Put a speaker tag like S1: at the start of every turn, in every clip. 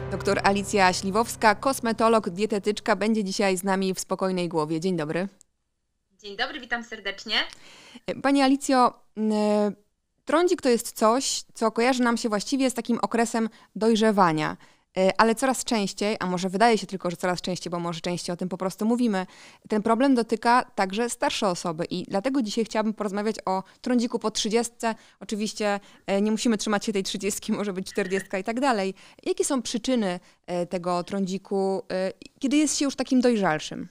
S1: Doktor Alicja Śliwowska, kosmetolog, dietetyczka, będzie dzisiaj z nami w spokojnej głowie. Dzień dobry.
S2: Dzień dobry, witam serdecznie.
S1: Pani Alicjo, trądzik to jest coś, co kojarzy nam się właściwie z takim okresem dojrzewania, ale coraz częściej, a może wydaje się tylko, że coraz częściej, bo może częściej o tym po prostu mówimy, ten problem dotyka także starsze osoby i dlatego dzisiaj chciałabym porozmawiać o trądziku po 30. Oczywiście nie musimy trzymać się tej 30, może być 40 i tak dalej. Jakie są przyczyny tego trądziku, kiedy jest się już takim dojrzalszym?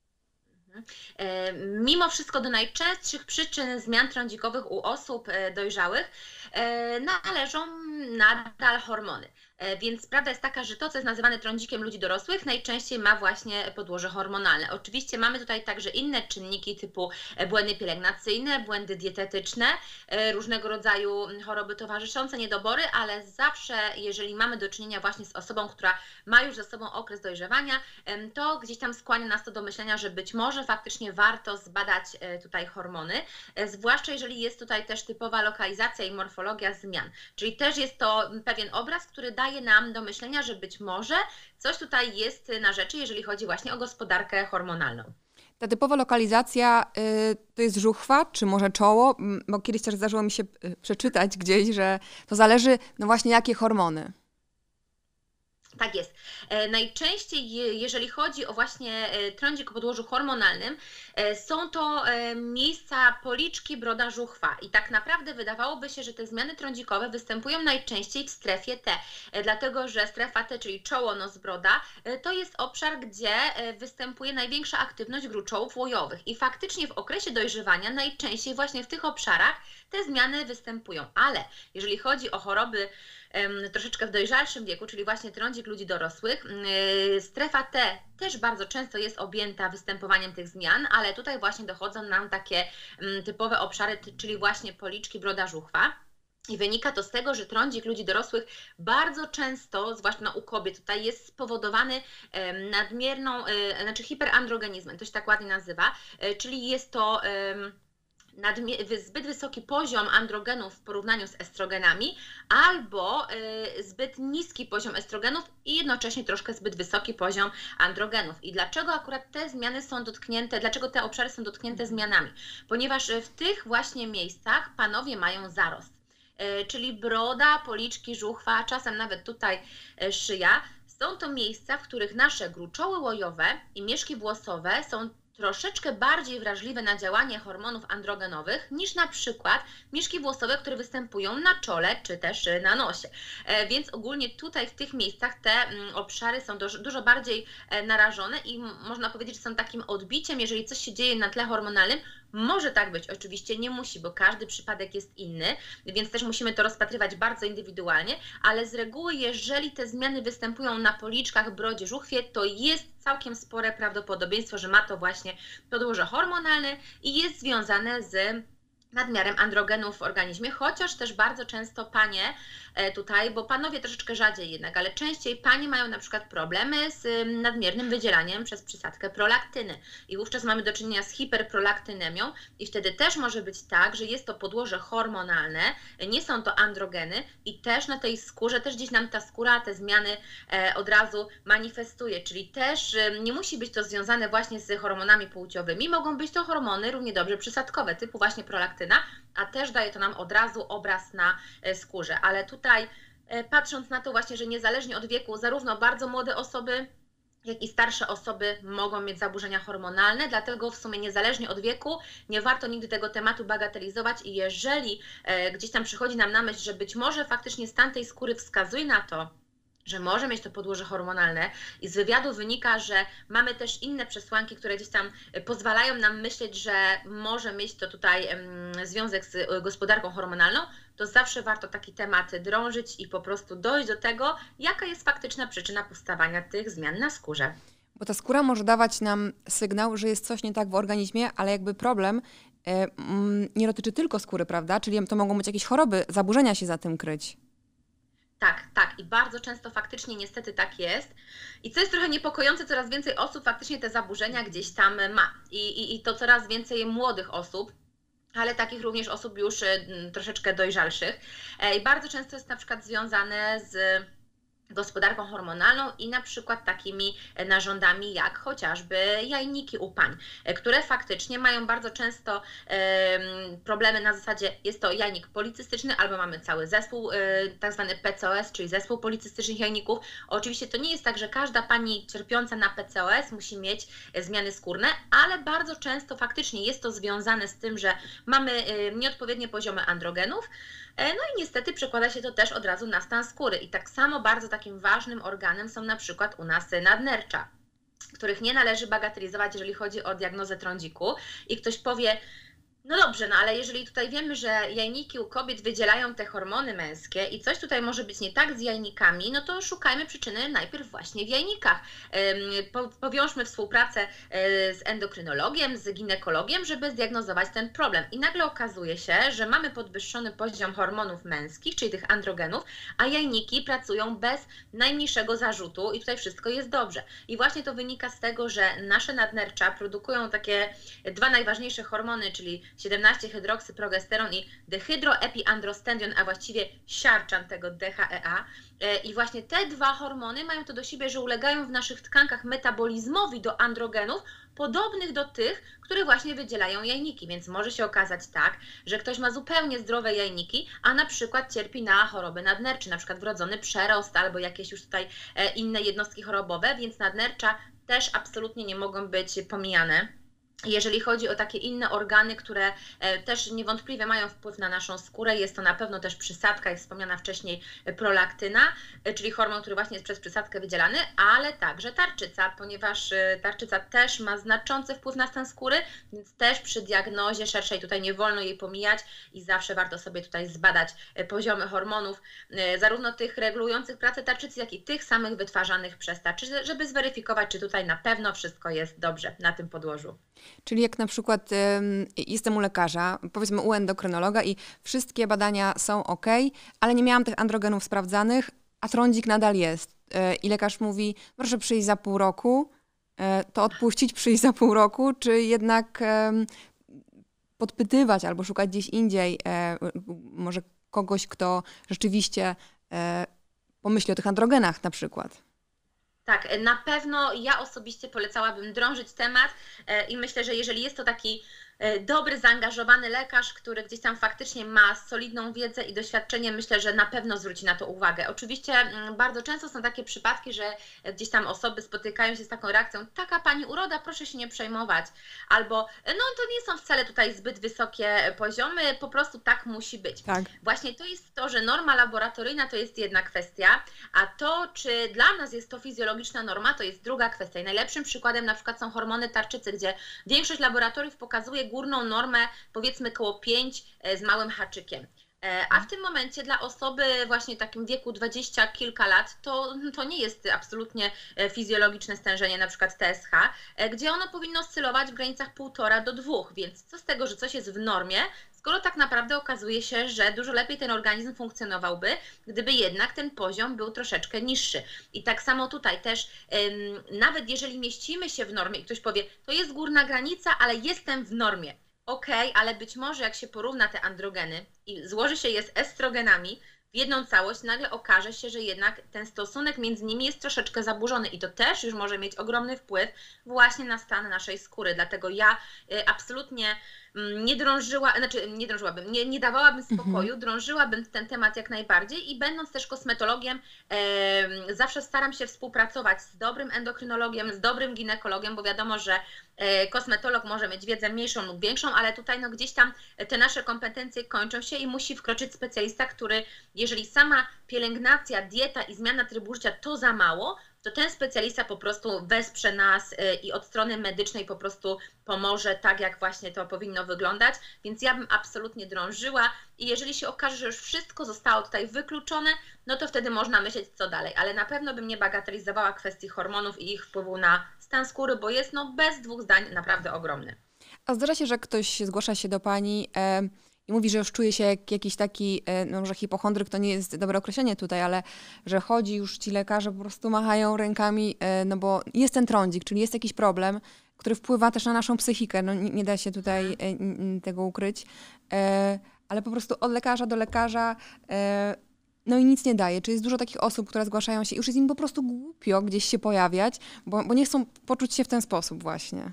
S2: Mimo wszystko do najczęstszych przyczyn zmian trądzikowych u osób dojrzałych należą nadal hormony. Więc prawda jest taka, że to, co jest nazywane trądzikiem ludzi dorosłych, najczęściej ma właśnie podłoże hormonalne. Oczywiście mamy tutaj także inne czynniki typu błędy pielęgnacyjne, błędy dietetyczne, różnego rodzaju choroby towarzyszące, niedobory, ale zawsze, jeżeli mamy do czynienia właśnie z osobą, która ma już za sobą okres dojrzewania, to gdzieś tam skłania nas to do myślenia, że być może faktycznie warto zbadać tutaj hormony, zwłaszcza jeżeli jest tutaj też typowa lokalizacja i morfologia zmian. Czyli też jest to pewien obraz, który daje nam do myślenia, że być może coś tutaj jest na rzeczy, jeżeli chodzi właśnie o gospodarkę hormonalną.
S1: Ta typowa lokalizacja to jest żuchwa, czy może czoło? Bo kiedyś też zdarzyło mi się przeczytać gdzieś, że to zależy, no właśnie, jakie hormony.
S2: Tak jest. Najczęściej, jeżeli chodzi o właśnie trądzik o podłożu hormonalnym, są to miejsca policzki, broda, żuchwa. I tak naprawdę wydawałoby się, że te zmiany trądzikowe występują najczęściej w strefie T, dlatego że strefa T, czyli czoło, nos, broda, to jest obszar, gdzie występuje największa aktywność gruczołów łojowych. I faktycznie w okresie dojrzewania najczęściej właśnie w tych obszarach te zmiany występują. Ale jeżeli chodzi o choroby troszeczkę w dojrzalszym wieku, czyli właśnie trądzik ludzi dorosłych, strefa T też bardzo często jest objęta występowaniem tych zmian, ale tutaj właśnie dochodzą nam takie typowe obszary, czyli właśnie policzki, broda, żuchwa. I wynika to z tego, że trądzik ludzi dorosłych bardzo często, zwłaszcza u kobiet, tutaj jest spowodowany nadmierną, znaczy hiperandrogenizmem, to się tak ładnie nazywa, czyli jest to zbyt wysoki poziom androgenów w porównaniu z estrogenami albo zbyt niski poziom estrogenów i jednocześnie troszkę zbyt wysoki poziom androgenów. I dlaczego akurat te zmiany są dotknięte, dlaczego te obszary są dotknięte zmianami? Ponieważ w tych właśnie miejscach panowie mają zarost, czyli broda, policzki, żuchwa, czasem nawet tutaj szyja. Są to miejsca, w których nasze gruczoły łojowe i mieszki włosowe są troszeczkę bardziej wrażliwe na działanie hormonów androgenowych niż na przykład mieszki włosowe, które występują na czole czy też na nosie. Więc ogólnie tutaj w tych miejscach te obszary są dużo bardziej narażone i można powiedzieć, że są takim odbiciem, jeżeli coś się dzieje na tle hormonalnym. Może tak być, oczywiście nie musi, bo każdy przypadek jest inny, więc też musimy to rozpatrywać bardzo indywidualnie, ale z reguły, jeżeli te zmiany występują na policzkach, brodzie, żuchwie, to jest całkiem spore prawdopodobieństwo, że ma to właśnie podłoże hormonalne i jest związane z nadmiarem androgenów w organizmie, chociaż też bardzo często panie tutaj, bo panowie troszeczkę rzadziej jednak, ale częściej panie mają na przykład problemy z nadmiernym wydzielaniem przez przysadkę prolaktyny i wówczas mamy do czynienia z hiperprolaktynemią i wtedy też może być tak, że jest to podłoże hormonalne, nie są to androgeny i też na tej skórze, też gdzieś nam ta skóra te zmiany od razu manifestuje, czyli też nie musi być to związane właśnie z hormonami płciowymi, mogą być to hormony równie dobrze przysadkowe, typu właśnie prolaktyna, a też daje to nam od razu obraz na skórze. Ale tutaj patrząc na to właśnie, że niezależnie od wieku, zarówno bardzo młode osoby, jak i starsze osoby mogą mieć zaburzenia hormonalne, dlatego w sumie niezależnie od wieku nie warto nigdy tego tematu bagatelizować i jeżeli gdzieś tam przychodzi nam na myśl, że być może faktycznie stan tej skóry wskazuje na to, że może mieć to podłoże hormonalne i z wywiadu wynika, że mamy też inne przesłanki, które gdzieś tam pozwalają nam myśleć, że może mieć to tutaj związek z gospodarką hormonalną, to zawsze warto taki temat drążyć i po prostu dojść do tego, jaka jest faktyczna przyczyna powstawania tych zmian na skórze.
S1: Bo ta skóra może dawać nam sygnał, że jest coś nie tak w organizmie, ale jakby problem nie dotyczy tylko skóry, prawda? Czyli to mogą być jakieś choroby, zaburzenia się za tym kryć.
S2: Tak, tak i bardzo często faktycznie niestety tak jest. I co jest trochę niepokojące, coraz więcej osób faktycznie te zaburzenia gdzieś tam ma. I to coraz więcej młodych osób, ale takich również osób już troszeczkę dojrzalszych. I bardzo często jest na przykład związane z gospodarką hormonalną i na przykład takimi narządami jak chociażby jajniki u pań, które faktycznie mają bardzo często problemy na zasadzie jest to jajnik policystyczny albo mamy cały zespół tak zwany PCOS, czyli zespół policystycznych jajników. Oczywiście to nie jest tak, że każda pani cierpiąca na PCOS musi mieć zmiany skórne, ale bardzo często faktycznie jest to związane z tym, że mamy nieodpowiednie poziomy androgenów. No i niestety przekłada się to też od razu na stan skóry. I tak samo bardzo takim ważnym organem są na przykład u nas nadnercza, których nie należy bagatelizować, jeżeli chodzi o diagnozę trądziku. I ktoś powie, no dobrze, no ale jeżeli tutaj wiemy, że jajniki u kobiet wydzielają te hormony męskie i coś tutaj może być nie tak z jajnikami, no to szukajmy przyczyny najpierw właśnie w jajnikach. Powiążmy współpracę z endokrynologiem, z ginekologiem, żeby zdiagnozować ten problem. I nagle okazuje się, że mamy podwyższony poziom hormonów męskich, czyli tych androgenów, a jajniki pracują bez najmniejszego zarzutu i tutaj wszystko jest dobrze. I właśnie to wynika z tego, że nasze nadnercza produkują takie dwa najważniejsze hormony, czyli 17-hydroksyprogesteron i dehydroepiandrostendion, a właściwie siarczan tego DHEA. I właśnie te dwa hormony mają to do siebie, że ulegają w naszych tkankach metabolizmowi do androgenów, podobnych do tych, które właśnie wydzielają jajniki. Więc może się okazać tak, że ktoś ma zupełnie zdrowe jajniki, a na przykład cierpi na choroby nadnercze, na przykład wrodzony przerost albo jakieś już tutaj inne jednostki chorobowe, więc nadnercza też absolutnie nie mogą być pomijane. Jeżeli chodzi o takie inne organy, które też niewątpliwie mają wpływ na naszą skórę, jest to na pewno też przysadka, jak wspomniana wcześniej prolaktyna, czyli hormon, który właśnie jest przez przysadkę wydzielany, ale także tarczyca, ponieważ tarczyca też ma znaczący wpływ na stan skóry, więc też przy diagnozie szerszej tutaj nie wolno jej pomijać i zawsze warto sobie tutaj zbadać poziomy hormonów, zarówno tych regulujących pracę tarczycy, jak i tych samych wytwarzanych przez tarczycę, żeby zweryfikować, czy tutaj na pewno wszystko jest dobrze na tym podłożu.
S1: Czyli jak na przykład jestem u lekarza, powiedzmy u endokrynologa i wszystkie badania są ok, ale nie miałam tych androgenów sprawdzanych, a trądzik nadal jest. I lekarz mówi, proszę przyjść za pół roku, to odpuścić, przyjść za pół roku, czy jednak podpytywać albo szukać gdzieś indziej, może kogoś, kto rzeczywiście pomyśli o tych androgenach na przykład.
S2: Tak, na pewno ja osobiście polecałabym drążyć temat i myślę, że jeżeli jest to taki dobry, zaangażowany lekarz, który gdzieś tam faktycznie ma solidną wiedzę i doświadczenie, myślę, że na pewno zwróci na to uwagę. Oczywiście bardzo często są takie przypadki, że gdzieś tam osoby spotykają się z taką reakcją, taka pani uroda, proszę się nie przejmować, albo no to nie są wcale tutaj zbyt wysokie poziomy, po prostu tak musi być.
S1: Tak.
S2: Właśnie to jest to, że norma laboratoryjna to jest jedna kwestia, a to, czy dla nas jest to fizjologiczna norma, to jest druga kwestia. I najlepszym przykładem na przykład są hormony tarczycy, gdzie większość laboratoriów pokazuje górną normę, powiedzmy koło 5 z małym haczykiem. A w tym momencie dla osoby właśnie takim wieku 20 kilka lat to nie jest absolutnie fizjologiczne stężenie, na przykład TSH, gdzie ono powinno oscylować w granicach 1,5 do 2, więc co z tego, że coś jest w normie, skoro tak naprawdę okazuje się, że dużo lepiej ten organizm funkcjonowałby, gdyby jednak ten poziom był troszeczkę niższy. I tak samo tutaj też, nawet jeżeli mieścimy się w normie i ktoś powie, to jest górna granica, ale jestem w normie. Okej, ale być może jak się porówna te androgeny i złoży się je z estrogenami w jedną całość, nagle okaże się, że jednak ten stosunek między nimi jest troszeczkę zaburzony i to też już może mieć ogromny wpływ właśnie na stan naszej skóry. Dlatego ja absolutnie nie dawałabym spokoju, drążyłabym ten temat jak najbardziej i będąc też kosmetologiem, zawsze staram się współpracować z dobrym endokrynologiem, z dobrym ginekologiem, bo wiadomo, że kosmetolog może mieć wiedzę mniejszą lub większą, ale tutaj no gdzieś tam te nasze kompetencje kończą się i musi wkroczyć specjalista, który jeżeli sama pielęgnacja, dieta i zmiana trybu życia to za mało, to ten specjalista po prostu wesprze nas i od strony medycznej po prostu pomoże tak, jak właśnie to powinno wyglądać, więc ja bym absolutnie drążyła i jeżeli się okaże, że już wszystko zostało tutaj wykluczone, no to wtedy można myśleć co dalej, ale na pewno bym nie bagatelizowała kwestii hormonów i ich wpływu na stan skóry, bo jest no bez dwóch zdań naprawdę ogromny.
S1: A zdarza się, że ktoś zgłasza się do Pani i mówi, że już czuje się jak jakiś taki, no może hipochondryk to nie jest dobre określenie tutaj, ale że chodzi już ci lekarze po prostu machają rękami, no bo jest ten trądzik, czyli jest jakiś problem, który wpływa też na naszą psychikę, no nie da się tutaj tego ukryć, ale po prostu od lekarza do lekarza No i nic nie daje. Czy jest dużo takich osób, które zgłaszają się i już jest im po prostu głupio gdzieś się pojawiać, bo nie chcą poczuć się w ten sposób właśnie.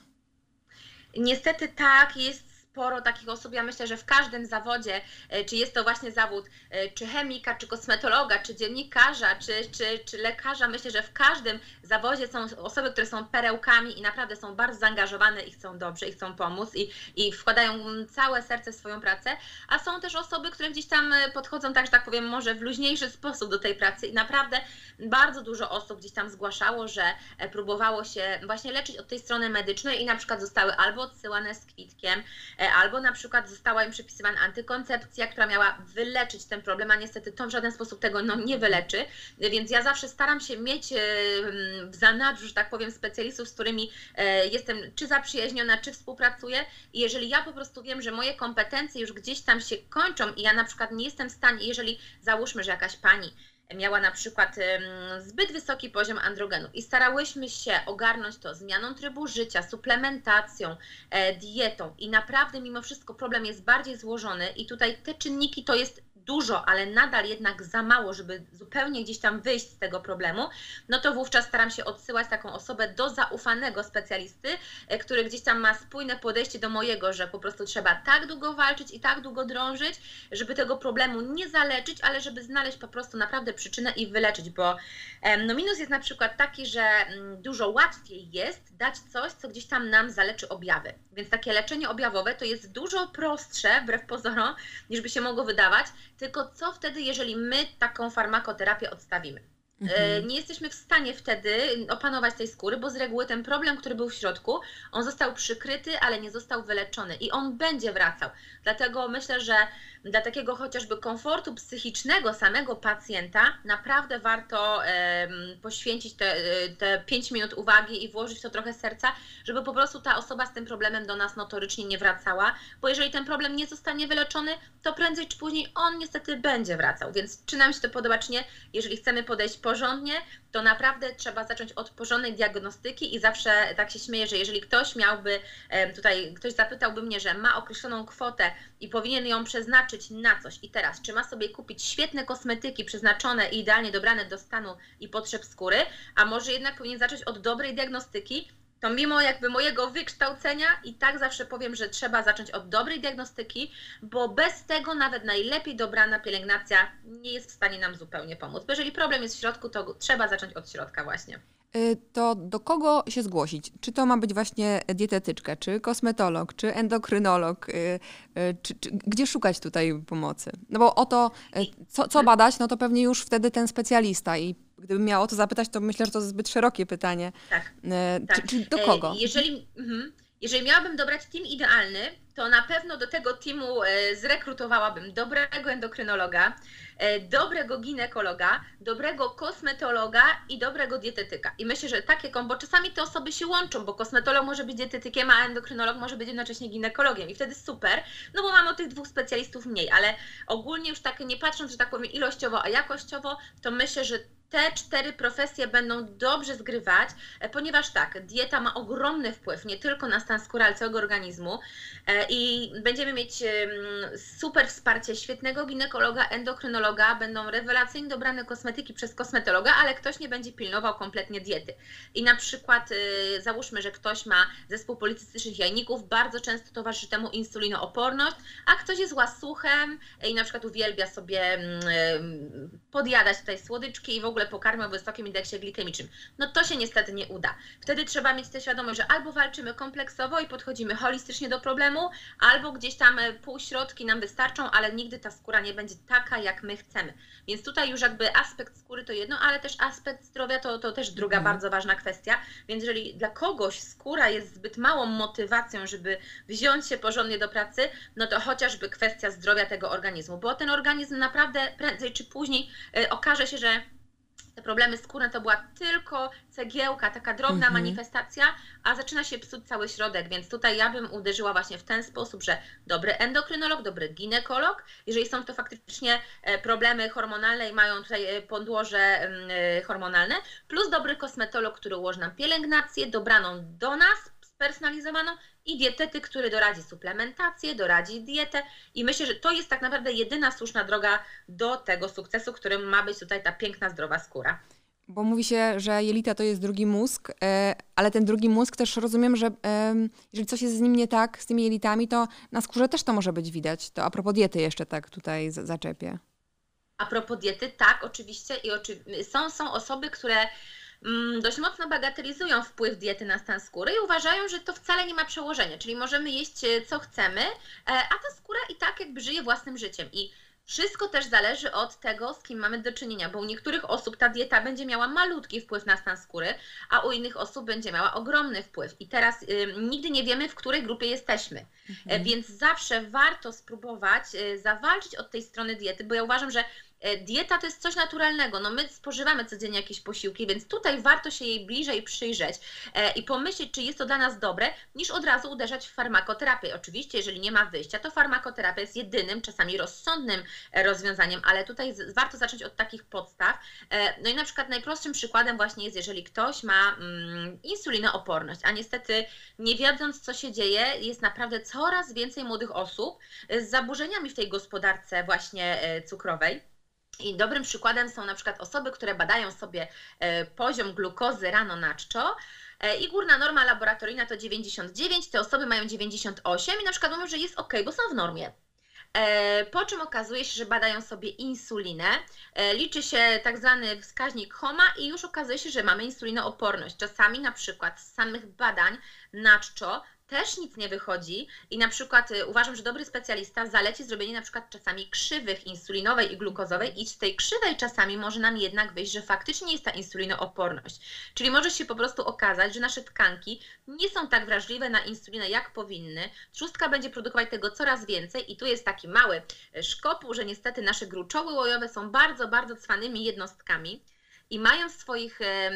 S2: Niestety tak, jest sporo takich osób. Ja myślę, że w każdym zawodzie, czy jest to właśnie zawód, czy chemika, czy kosmetologa, czy dziennikarza, czy lekarza, myślę, że w każdym zawodzie są osoby, które są perełkami i naprawdę są bardzo zaangażowane i chcą dobrze, i chcą pomóc i wkładają całe serce w swoją pracę, a są też osoby, które gdzieś tam podchodzą tak, że tak powiem, może w luźniejszy sposób do tej pracy i naprawdę bardzo dużo osób gdzieś tam zgłaszało, że próbowało się właśnie leczyć od tej strony medycznej i na przykład zostały albo odsyłane z kwitkiem, albo na przykład została im przypisywana antykoncepcja, która miała wyleczyć ten problem, a niestety to w żaden sposób tego nie wyleczy, więc ja zawsze staram się mieć w zanadrzu, że tak powiem, specjalistów, z którymi jestem czy zaprzyjaźniona, czy współpracuję i jeżeli ja po prostu wiem, że moje kompetencje już gdzieś tam się kończą i ja na przykład nie jestem w stanie, jeżeli załóżmy, że jakaś pani miała na przykład zbyt wysoki poziom androgenów i starałyśmy się ogarnąć to zmianą trybu życia, suplementacją, dietą i naprawdę mimo wszystko problem jest bardziej złożony i tutaj te czynniki to jest dużo, ale nadal jednak za mało, żeby zupełnie gdzieś tam wyjść z tego problemu, no to wówczas staram się odsyłać taką osobę do zaufanego specjalisty, który gdzieś tam ma spójne podejście do mojego, że po prostu trzeba tak długo walczyć i tak długo drążyć, żeby tego problemu nie zaleczyć, ale żeby znaleźć po prostu naprawdę przyczynę i wyleczyć, bo no minus jest na przykład taki, że dużo łatwiej jest dać coś, co gdzieś tam nam zaleczy objawy. Więc takie leczenie objawowe to jest dużo prostsze, wbrew pozorom, niż by się mogło wydawać, tylko co wtedy, jeżeli my taką farmakoterapię odstawimy? Nie jesteśmy w stanie wtedy opanować tej skóry, bo z reguły ten problem, który był w środku, on został przykryty, ale nie został wyleczony i on będzie wracał. Dlatego myślę, że dla takiego chociażby komfortu psychicznego samego pacjenta naprawdę warto poświęcić te 5 minut uwagi i włożyć w to trochę serca, żeby po prostu ta osoba z tym problemem do nas notorycznie nie wracała, bo jeżeli ten problem nie zostanie wyleczony, to prędzej czy później on niestety będzie wracał. Więc czy nam się to podoba, czy nie, jeżeli chcemy podejść porządnie, to naprawdę trzeba zacząć od porządnej diagnostyki i zawsze tak się śmieję, że jeżeli ktoś miałby, tutaj ktoś zapytałby mnie, że ma określoną kwotę i powinien ją przeznaczyć na coś i teraz, czy ma sobie kupić świetne kosmetyki przeznaczone i idealnie dobrane do stanu i potrzeb skóry, a może jednak powinien zacząć od dobrej diagnostyki, to mimo jakby mojego wykształcenia i tak zawsze powiem, że trzeba zacząć od dobrej diagnostyki, bo bez tego nawet najlepiej dobrana pielęgnacja nie jest w stanie nam zupełnie pomóc. Bo jeżeli problem jest w środku, to trzeba zacząć od środka właśnie.
S1: To do kogo się zgłosić? Czy to ma być właśnie dietetyczka, czy kosmetolog, czy endokrynolog? Gdzie szukać tutaj pomocy? No bo o to, co badać, no to pewnie już wtedy ten specjalista i gdybym miała o to zapytać, to myślę, że to zbyt szerokie pytanie.
S2: Tak.
S1: Czy do kogo?
S2: Jeżeli miałabym dobrać team idealny, to na pewno do tego teamu zrekrutowałabym dobrego endokrynologa, dobrego ginekologa, dobrego kosmetologa i dobrego dietetyka. I myślę, że takie kombo, czasami te osoby się łączą, bo kosmetolog może być dietetykiem, a endokrynolog może być jednocześnie ginekologiem i wtedy super, no bo mamy tych dwóch specjalistów mniej, ale ogólnie już tak nie patrząc, że tak powiem ilościowo, a jakościowo, to myślę, że te 4 profesje będą dobrze zgrywać, ponieważ tak, dieta ma ogromny wpływ nie tylko na stan skóry, ale całego organizmu i będziemy mieć super wsparcie świetnego ginekologa, endokrynologa, będą rewelacyjnie dobrane kosmetyki przez kosmetologa, ale ktoś nie będzie pilnował kompletnie diety. I na przykład załóżmy, że ktoś ma zespół policystycznych jajników, bardzo często towarzyszy temu insulinooporność, a ktoś jest łasuchem i na przykład uwielbia sobie podjadać tutaj słodyczki i w ogóle pokarmy o wysokim indeksie glikemicznym. No to się niestety nie uda. Wtedy trzeba mieć tę świadomość, że albo walczymy kompleksowo i podchodzimy holistycznie do problemu, albo gdzieś tam półśrodki nam wystarczą, ale nigdy ta skóra nie będzie taka, jak my chcemy. Więc tutaj już jakby aspekt skóry to jedno, ale też aspekt zdrowia to też druga bardzo ważna kwestia. Więc jeżeli dla kogoś skóra jest zbyt małą motywacją, żeby wziąć się porządnie do pracy, no to chociażby kwestia zdrowia tego organizmu, bo ten organizm naprawdę prędzej czy później okaże się, że te problemy skórne to była tylko cegiełka, taka drobna manifestacja, a zaczyna się psuć cały środek, więc tutaj ja bym uderzyła właśnie w ten sposób, że dobry endokrynolog, dobry ginekolog, jeżeli są to faktycznie problemy hormonalne i mają tutaj podłoże hormonalne, plus dobry kosmetolog, który ułoży nam pielęgnację dobraną do nas, spersonalizowaną i dietetyk, który doradzi suplementację, doradzi dietę i myślę, że to jest tak naprawdę jedyna słuszna droga do tego sukcesu, którym ma być tutaj ta piękna, zdrowa skóra.
S1: Bo mówi się, że jelita to jest drugi mózg, ale ten drugi mózg też rozumiem, że jeżeli coś jest z nim nie tak, z tymi jelitami, to na skórze też to może być widać. To a propos diety jeszcze tak tutaj zaczepię.
S2: A propos diety, tak, oczywiście są osoby, które dość mocno bagatelizują wpływ diety na stan skóry i uważają, że to wcale nie ma przełożenia, czyli możemy jeść co chcemy, a ta skóra i tak jakby żyje własnym życiem. I wszystko też zależy od tego, z kim mamy do czynienia, bo u niektórych osób ta dieta będzie miała malutki wpływ na stan skóry, a u innych osób będzie miała ogromny wpływ. I teraz nigdy nie wiemy, w której grupie jesteśmy, więc zawsze warto spróbować zawalczyć od tej strony diety, bo ja uważam, że dieta to jest coś naturalnego, no my spożywamy codziennie jakieś posiłki, więc tutaj warto się jej bliżej przyjrzeć i pomyśleć, czy jest to dla nas dobre, niż od razu uderzać w farmakoterapię. Oczywiście, jeżeli nie ma wyjścia, to farmakoterapia jest jedynym, czasami rozsądnym rozwiązaniem, ale tutaj warto zacząć od takich podstaw. No i na przykład najprostszym przykładem właśnie jest, jeżeli ktoś ma insulinooporność, a niestety nie wiedząc, co się dzieje, jest naprawdę coraz więcej młodych osób z zaburzeniami w tej gospodarce właśnie cukrowej. I dobrym przykładem są na przykład osoby, które badają sobie poziom glukozy rano na czczo i górna norma laboratoryjna to 99, te osoby mają 98 i na przykład mówią, że jest ok, bo są w normie. Po czym okazuje się, że badają sobie insulinę, liczy się tak zwany wskaźnik HOMA i już okazuje się, że mamy insulinooporność. Czasami na przykład z samych badań na czczo też nic nie wychodzi i na przykład uważam, że dobry specjalista zaleci zrobienie na przykład czasami krzywych insulinowej i glukozowej i z tej krzywej czasami może nam jednak wyjść, że faktycznie jest ta insulinooporność. Czyli może się po prostu okazać, że nasze tkanki nie są tak wrażliwe na insulinę, jak powinny. Trzustka będzie produkować tego coraz więcej i tu jest taki mały szkopuł, że niestety nasze gruczoły łojowe są bardzo, bardzo cwanymi jednostkami. I mają w swoich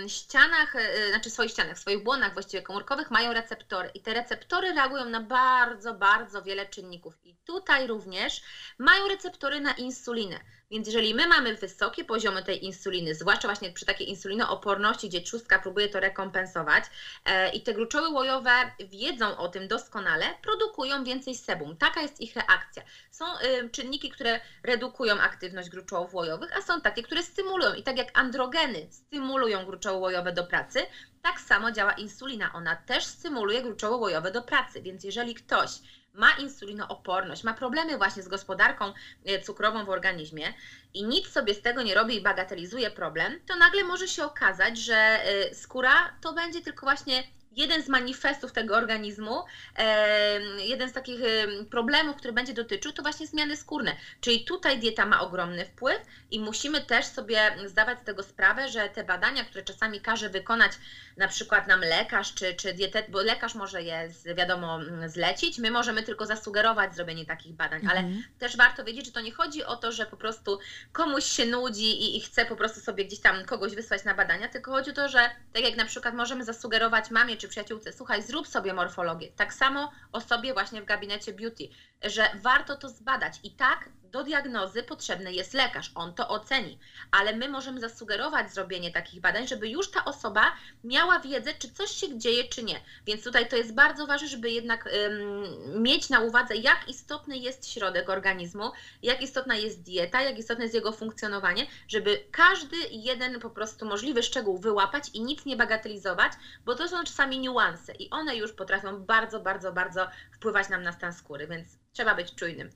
S2: w swoich błonach właściwie komórkowych mają receptory i te receptory reagują na bardzo, bardzo wiele czynników i tutaj również mają receptory na insulinę. Więc jeżeli my mamy wysokie poziomy tej insuliny, zwłaszcza właśnie przy takiej insulinooporności, gdzie trzustka próbuje to rekompensować i te gruczoły łojowe wiedzą o tym doskonale, produkują więcej sebum. Taka jest ich reakcja. Są czynniki, które redukują aktywność gruczołów łojowych, a są takie, które stymulują. I tak jak androgeny stymulują gruczoły łojowe do pracy, tak samo działa insulina. Ona też stymuluje gruczoły łojowe do pracy. Więc jeżeli ktoś ma insulinooporność, ma problemy właśnie z gospodarką cukrową w organizmie i nic sobie z tego nie robi i bagatelizuje problem, to nagle może się okazać, że skóra to będzie tylko właśnie jeden z manifestów tego organizmu, jeden z takich problemów, który będzie dotyczył, to właśnie zmiany skórne. Czyli tutaj dieta ma ogromny wpływ i musimy też sobie zdawać z tego sprawę, że te badania, które czasami każe wykonać na przykład nam lekarz czy dietet, bo lekarz może je wiadomo zlecić, my możemy tylko zasugerować zrobienie takich badań, ale też warto wiedzieć, że to nie chodzi o to, że po prostu komuś się nudzi i chce po prostu sobie gdzieś tam kogoś wysłać na badania, tylko chodzi o to, że tak jak na przykład możemy zasugerować mamie czy przyjaciółce, słuchaj, zrób sobie morfologię, tak samo osobie właśnie w gabinecie beauty, że warto to zbadać i tak do diagnozy potrzebny jest lekarz, on to oceni, ale my możemy zasugerować zrobienie takich badań, żeby już ta osoba miała wiedzę, czy coś się dzieje, czy nie. Więc tutaj to jest bardzo ważne, żeby jednak mieć na uwadze, jak istotny jest środek organizmu, jak istotna jest dieta, jak istotne jest jego funkcjonowanie, żeby każdy jeden po prostu możliwy szczegół wyłapać i nic nie bagatelizować, bo to są czasami niuanse i one już potrafią bardzo, bardzo, bardzo wpływać nam na stan skóry, więc trzeba być czujnym.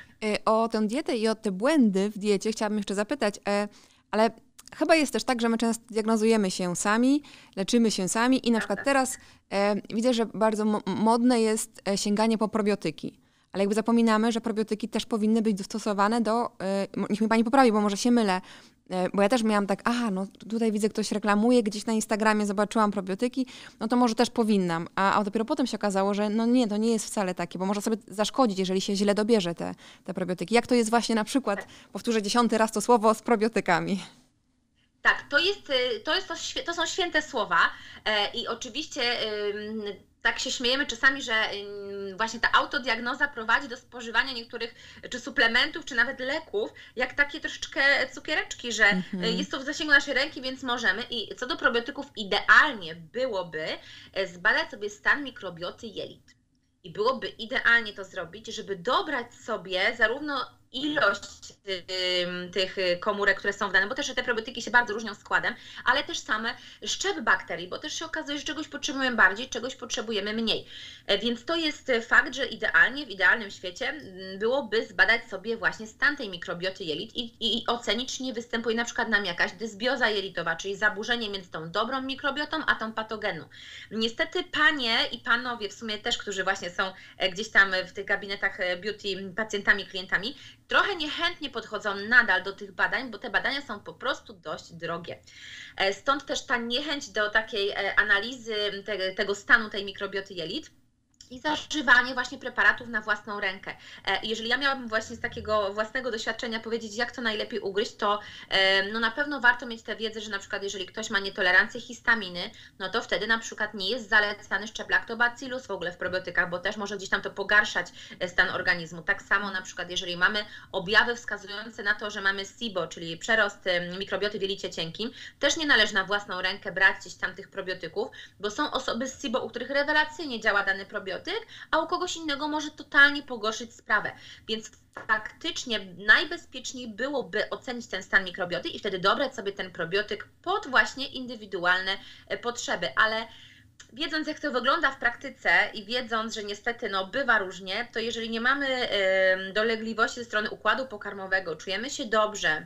S1: O tę dietę i o te błędy w diecie chciałabym jeszcze zapytać, ale chyba jest też tak, że my często diagnozujemy się sami, leczymy się sami i na przykład teraz widzę, że bardzo modne jest sięganie po probiotyki. Ale jakby zapominamy, że probiotyki też powinny być dostosowane do, niech mi pani poprawi, bo może się mylę, bo ja też miałam tak, no tutaj widzę, ktoś reklamuje, gdzieś na Instagramie zobaczyłam probiotyki, no to może też powinnam. A dopiero potem się okazało, że no nie, to nie jest wcale takie, bo może sobie zaszkodzić, jeżeli się źle dobierze te probiotyki. Jak to jest właśnie na przykład, powtórzę 10. raz to słowo, z probiotykami?
S2: Tak, to są święte słowa i oczywiście tak się śmiejemy czasami, że właśnie ta autodiagnoza prowadzi do spożywania niektórych czy suplementów, czy nawet leków, jak takie troszeczkę cukiereczki, że jest to w zasięgu naszej ręki, więc możemy. I co do probiotyków, idealnie byłoby zbadać sobie stan mikrobioty jelit. I byłoby idealnie to zrobić, żeby dobrać sobie zarówno ilość tych komórek, które są w danym, bo też te probiotyki się bardzo różnią składem, ale też same szczep bakterii, bo też się okazuje, że czegoś potrzebujemy bardziej, czegoś potrzebujemy mniej. Więc to jest fakt, że idealnie, w idealnym świecie byłoby zbadać sobie właśnie stan tej mikrobioty jelit i ocenić, czy nie występuje na przykład nam jakaś dysbioza jelitowa, czyli zaburzenie między tą dobrą mikrobiotą, a tą patogenną. Niestety panie i panowie w sumie też, którzy właśnie są gdzieś tam w tych gabinetach beauty pacjentami, klientami, trochę niechętnie podchodzą nadal do tych badań, bo te badania są po prostu dość drogie. Stąd też ta niechęć do takiej analizy tego stanu tej mikrobioty jelit i zażywanie właśnie preparatów na własną rękę. Jeżeli ja miałabym właśnie z takiego własnego doświadczenia powiedzieć, jak to najlepiej ugryźć, to no na pewno warto mieć tę wiedzę, że na przykład jeżeli ktoś ma nietolerancję histaminy, no to wtedy na przykład nie jest zalecany szczep Lactobacillus w ogóle w probiotykach, bo też może gdzieś tam to pogarszać stan organizmu. Tak samo na przykład jeżeli mamy objawy wskazujące na to, że mamy SIBO, czyli przerost mikrobioty w jelicie cienkim, też nie należy na własną rękę brać gdzieś tam tych probiotyków, bo są osoby z SIBO, u których rewelacyjnie działa dany probiotyk, a u kogoś innego może totalnie pogorszyć sprawę. Więc faktycznie najbezpieczniej byłoby ocenić ten stan mikrobioty i wtedy dobrać sobie ten probiotyk pod właśnie indywidualne potrzeby, ale wiedząc, jak to wygląda w praktyce i wiedząc, że niestety no, bywa różnie, to jeżeli nie mamy dolegliwości ze strony układu pokarmowego, czujemy się dobrze,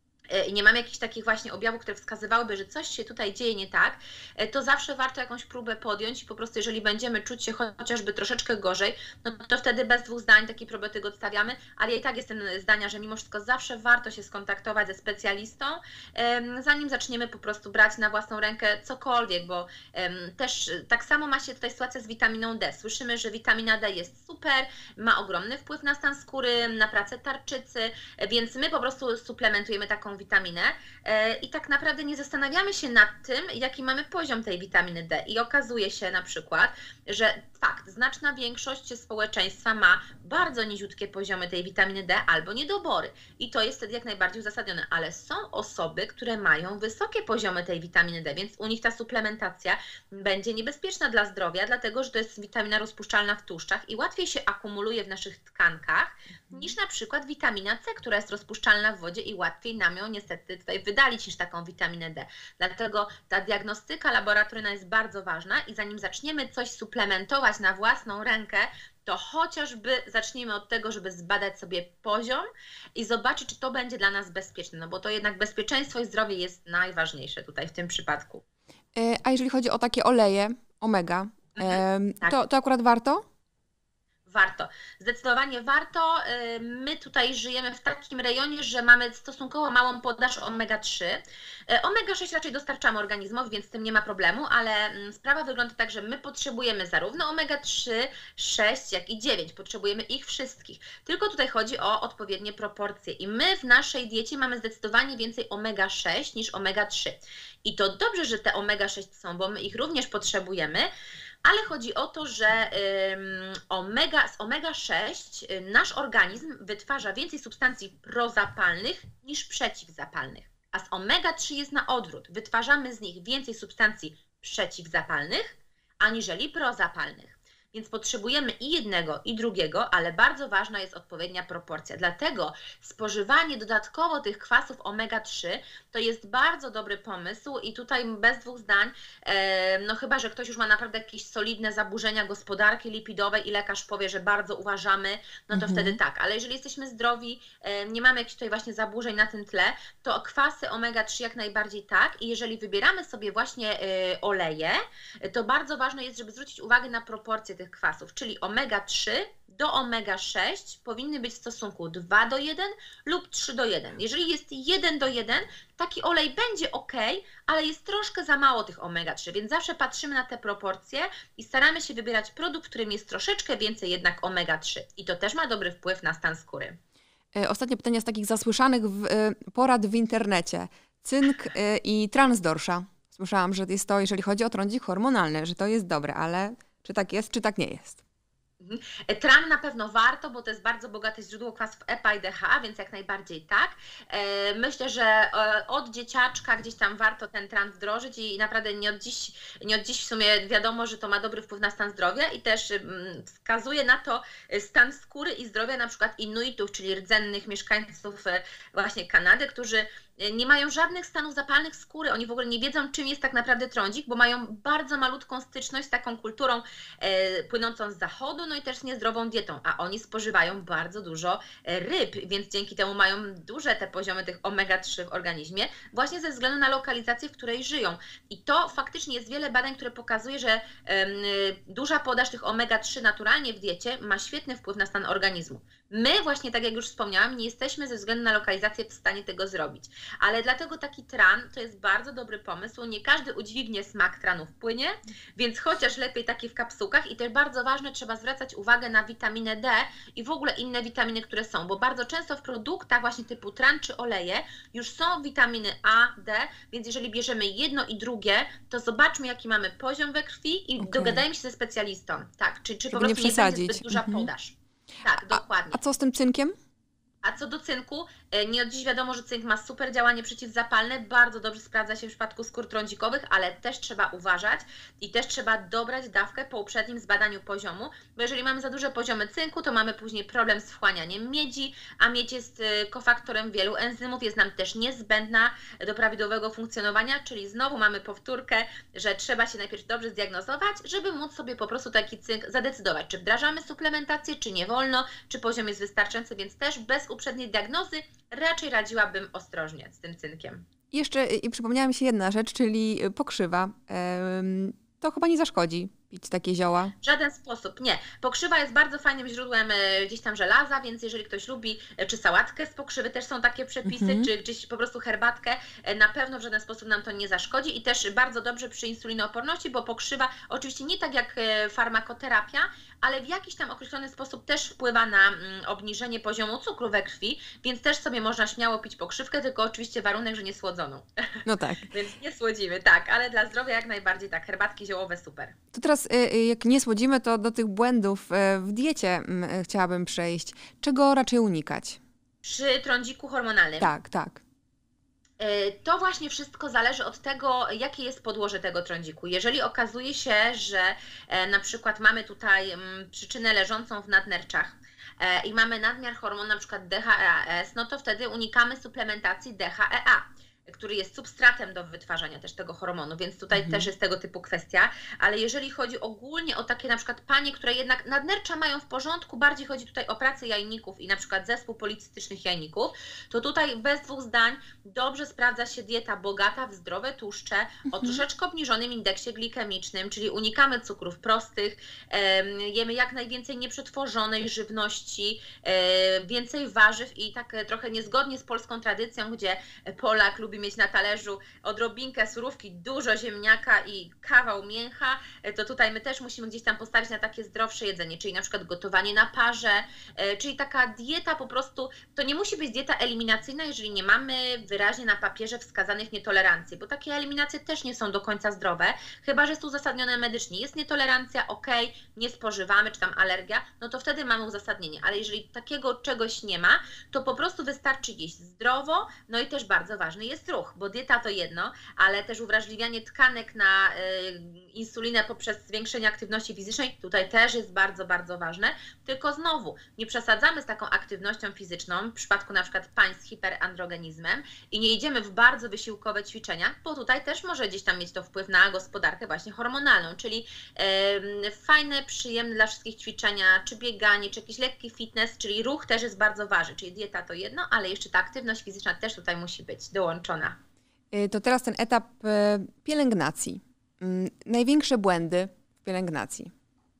S2: i nie mamy jakichś takich właśnie objawów, które wskazywałyby, że coś się tutaj dzieje nie tak, to zawsze warto jakąś próbę podjąć i po prostu jeżeli będziemy czuć się chociażby troszeczkę gorzej, no to wtedy bez dwóch zdań taki probiotyk odstawiamy, ale ja i tak jestem zdania, że mimo wszystko zawsze warto się skontaktować ze specjalistą, zanim zaczniemy po prostu brać na własną rękę cokolwiek, bo też tak samo ma się tutaj sytuacja z witaminą D. Słyszymy, że witamina D jest super, ma ogromny wpływ na stan skóry, na pracę tarczycy, więc my po prostu suplementujemy taką witaminę i tak naprawdę nie zastanawiamy się nad tym, jaki mamy poziom tej witaminy D. I okazuje się na przykład, że fakt, znaczna większość społeczeństwa ma bardzo niziutkie poziomy tej witaminy D albo niedobory. I to jest wtedy jak najbardziej uzasadnione. Ale są osoby, które mają wysokie poziomy tej witaminy D, więc u nich ta suplementacja będzie niebezpieczna dla zdrowia, dlatego że to jest witamina rozpuszczalna w tłuszczach i łatwiej się akumuluje w naszych tkankach niż na przykład witamina C, która jest rozpuszczalna w wodzie i łatwiej nam ją niestety tutaj wydalić niż taką witaminę D. Dlatego ta diagnostyka laboratoryjna jest bardzo ważna i zanim zaczniemy coś suplementować na własną rękę, to chociażby zacznijmy od tego, żeby zbadać sobie poziom i zobaczyć, czy to będzie dla nas bezpieczne, no bo to jednak bezpieczeństwo i zdrowie jest najważniejsze tutaj w tym przypadku.
S1: A jeżeli chodzi o takie oleje, omega,
S2: Tak.
S1: to akurat warto?
S2: Warto. Zdecydowanie warto. My tutaj żyjemy w takim rejonie, że mamy stosunkowo małą podaż omega-3. Omega-6 raczej dostarczamy organizmowi, więc z tym nie ma problemu, ale sprawa wygląda tak, że my potrzebujemy zarówno omega-3, 6, jak i 9. Potrzebujemy ich wszystkich. Tylko tutaj chodzi o odpowiednie proporcje. I my w naszej diecie mamy zdecydowanie więcej omega-6 niż omega-3. I to dobrze, że te omega-6 są, bo my ich również potrzebujemy, ale chodzi o to, że z omega-6 nasz organizm wytwarza więcej substancji prozapalnych niż przeciwzapalnych, a z omega-3 jest na odwrót. Wytwarzamy z nich więcej substancji przeciwzapalnych aniżeli prozapalnych. Więc potrzebujemy i jednego, i drugiego, ale bardzo ważna jest odpowiednia proporcja. Dlatego spożywanie dodatkowo tych kwasów omega-3 to jest bardzo dobry pomysł i tutaj bez dwóch zdań, no chyba, że ktoś już ma naprawdę jakieś solidne zaburzenia gospodarki lipidowej i lekarz powie, że bardzo uważamy, no to wtedy tak. Ale jeżeli jesteśmy zdrowi, nie mamy jakichś tutaj właśnie zaburzeń na tym tle, to kwasy omega-3 jak najbardziej tak. I jeżeli wybieramy sobie właśnie oleje, to bardzo ważne jest, żeby zwrócić uwagę na proporcje tych kwasów, czyli omega-3 do omega-6 powinny być w stosunku 2:1 lub 3:1. Jeżeli jest 1:1, taki olej będzie ok, ale jest troszkę za mało tych omega-3, więc zawsze patrzymy na te proporcje i staramy się wybierać produkt, w którym jest troszeczkę więcej jednak omega-3 i to też ma dobry wpływ na stan skóry.
S1: Ostatnie pytanie z takich zasłyszanych porad w internecie. Cynk i transdorsza. Słyszałam, że jest to, jeżeli chodzi o trądzik hormonalny, że to jest dobre, ale czy tak jest, czy tak nie jest?
S2: Tran na pewno warto, bo to jest bardzo bogate źródło kwasów EPA i DHA, więc jak najbardziej tak. Myślę, że od dzieciaczka gdzieś tam warto ten tran wdrożyć i naprawdę nie od dziś w sumie wiadomo, że to ma dobry wpływ na stan zdrowia i też wskazuje na to stan skóry i zdrowia na przykład Inuitów, czyli rdzennych mieszkańców właśnie Kanady, którzy nie mają żadnych stanów zapalnych skóry. Oni w ogóle nie wiedzą, czym jest tak naprawdę trądzik, bo mają bardzo malutką styczność z taką kulturą płynącą z zachodu, no i też z niezdrową dietą, a oni spożywają bardzo dużo ryb, więc dzięki temu mają duże te poziomy tych omega-3 w organizmie, właśnie ze względu na lokalizację, w której żyją. I to faktycznie jest wiele badań, które pokazuje, że duża podaż tych omega-3 naturalnie w diecie ma świetny wpływ na stan organizmu. My właśnie, tak jak już wspomniałam, nie jesteśmy ze względu na lokalizację w stanie tego zrobić. Ale dlatego taki tran to jest bardzo dobry pomysł. Nie każdy udźwignie smak tranu w płynie, więc chociaż lepiej taki w kapsułkach i też bardzo ważne, trzeba zwracać uwagę na witaminę D i w ogóle inne witaminy, które są, bo bardzo często w produktach właśnie typu tran czy oleje już są witaminy A, D, więc jeżeli bierzemy jedno i drugie, to zobaczmy jaki mamy poziom we krwi i dogadajmy się ze specjalistą. Tak, czy po prostu nie będzie zbyt duża podaż. Tak, dokładnie.
S1: A co z tym cynkiem?
S2: A co do cynku, nie od dziś wiadomo, że cynk ma super działanie przeciwzapalne, bardzo dobrze sprawdza się w przypadku skór trądzikowych, ale też trzeba uważać i też trzeba dobrać dawkę po uprzednim zbadaniu poziomu, bo jeżeli mamy za duże poziomy cynku, to mamy później problem z wchłanianiem miedzi, a miedź jest kofaktorem wielu enzymów, jest nam też niezbędna do prawidłowego funkcjonowania, czyli znowu mamy powtórkę, że trzeba się najpierw dobrze zdiagnozować, żeby móc sobie po prostu taki cynk zadecydować, czy wdrażamy suplementację, czy nie wolno, czy poziom jest wystarczający, więc też bez uprzedniej diagnozy raczej radziłabym ostrożnie z tym cynkiem.
S1: Jeszcze przypomniała mi się jedna rzecz, czyli pokrzywa. To chyba nie zaszkodzi pić takie zioła.
S2: W żaden sposób, nie. Pokrzywa jest bardzo fajnym źródłem gdzieś tam żelaza, więc jeżeli ktoś lubi, czy sałatkę z pokrzywy, też są takie przepisy, czy gdzieś po prostu herbatkę, na pewno w żaden sposób nam to nie zaszkodzi i też bardzo dobrze przy insulinooporności, bo pokrzywa oczywiście nie tak jak farmakoterapia, ale w jakiś tam określony sposób też wpływa na obniżenie poziomu cukru we krwi, więc też sobie można śmiało pić pokrzywkę, tylko oczywiście warunek, że nie słodzoną.
S1: No tak.
S2: Więc nie słodzimy, tak, ale dla zdrowia jak najbardziej tak, herbatki ziołowe super.
S1: To teraz jak nie słodzimy, to do tych błędów w diecie chciałabym przejść. Czego raczej unikać?
S2: Przy trądziku hormonalnym?
S1: Tak, tak.
S2: To właśnie wszystko zależy od tego, jakie jest podłoże tego trądziku. Jeżeli okazuje się, że na przykład mamy tutaj przyczynę leżącą w nadnerczach i mamy nadmiar hormonu, na przykład DHEAS, no to wtedy unikamy suplementacji DHEA, który jest substratem do wytwarzania też tego hormonu, więc tutaj też jest tego typu kwestia, ale jeżeli chodzi ogólnie o takie na przykład panie, które jednak nadnercza mają w porządku, bardziej chodzi tutaj o pracę jajników i na przykład zespół policystycznych jajników, to tutaj bez dwóch zdań dobrze sprawdza się dieta bogata w zdrowe tłuszcze o troszeczkę obniżonym indeksie glikemicznym, czyli unikamy cukrów prostych, jemy jak najwięcej nieprzetworzonej żywności, więcej warzyw i tak trochę niezgodnie z polską tradycją, gdzie Polak lubi mieć na talerzu odrobinkę surówki, dużo ziemniaka i kawał mięcha, to tutaj my też musimy gdzieś tam postawić na takie zdrowsze jedzenie, czyli na przykład gotowanie na parze, czyli taka dieta po prostu, to nie musi być dieta eliminacyjna, jeżeli nie mamy wyraźnie na papierze wskazanych nietolerancji, bo takie eliminacje też nie są do końca zdrowe, chyba że jest uzasadnione medycznie. Jest nietolerancja, ok, nie spożywamy, czy tam alergia, no to wtedy mamy uzasadnienie, ale jeżeli takiego czegoś nie ma, to po prostu wystarczy jeść zdrowo, no i też bardzo ważny jest ruch, bo dieta to jedno, ale też uwrażliwianie tkanek na insulinę poprzez zwiększenie aktywności fizycznej, tutaj też jest bardzo, bardzo ważne, tylko znowu nie przesadzamy z taką aktywnością fizyczną w przypadku na przykład pań z hiperandrogenizmem i nie idziemy w bardzo wysiłkowe ćwiczenia, bo tutaj też może gdzieś tam mieć to wpływ na gospodarkę właśnie hormonalną, czyli fajne, przyjemne dla wszystkich ćwiczenia, czy bieganie, czy jakiś lekki fitness, czyli ruch też jest bardzo ważny, czyli dieta to jedno, ale jeszcze ta aktywność fizyczna też tutaj musi być dołączona.
S1: To teraz ten etap pielęgnacji. Największe błędy w pielęgnacji.